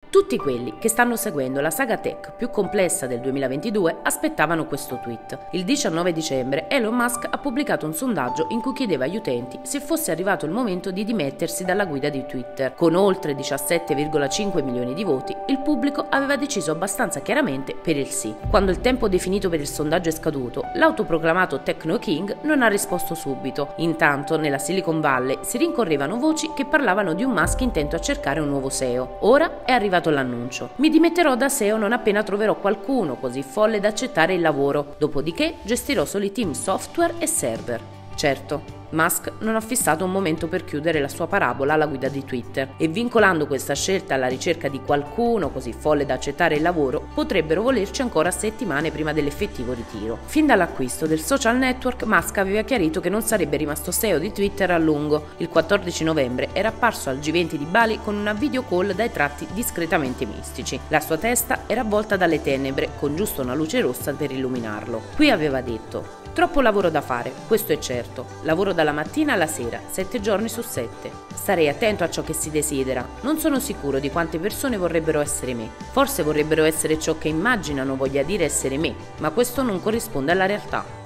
Tutti quelli che stanno seguendo la saga tech più complessa del 2022 aspettavano questo tweet. Il 19 dicembre Elon Musk ha pubblicato un sondaggio in cui chiedeva agli utenti se fosse arrivato il momento di dimettersi dalla guida di Twitter. Con oltre 17,5 milioni di voti, il pubblico aveva deciso abbastanza chiaramente per il sì. Quando il tempo definito per il sondaggio è scaduto, l'autoproclamato Techno King non ha risposto subito. Intanto, nella Silicon Valley si rincorrevano voci che parlavano di un Musk intento a cercare un nuovo CEO. Ora è arrivato l'annuncio. Mi dimetterò da SEO non appena troverò qualcuno così folle da accettare il lavoro, dopodiché gestirò solo i team software e server. Certo, Musk non ha fissato un momento per chiudere la sua parabola alla guida di Twitter e vincolando questa scelta alla ricerca di qualcuno così folle da accettare il lavoro, potrebbero volerci ancora settimane prima dell'effettivo ritiro. Fin dall'acquisto del social network, Musk aveva chiarito che non sarebbe rimasto CEO di Twitter a lungo. Il 14 novembre era apparso al G20 di Bali con una video call dai tratti discretamente mistici. La sua testa era avvolta dalle tenebre, con giusto una luce rossa per illuminarlo. Qui aveva detto: troppo lavoro da fare, questo è certo. Lavoro dalla mattina alla sera, 7 giorni su 7. Starei attento a ciò che si desidera. Non sono sicuro di quante persone vorrebbero essere me. Forse vorrebbero essere ciò che immaginano voglia dire essere me, ma questo non corrisponde alla realtà.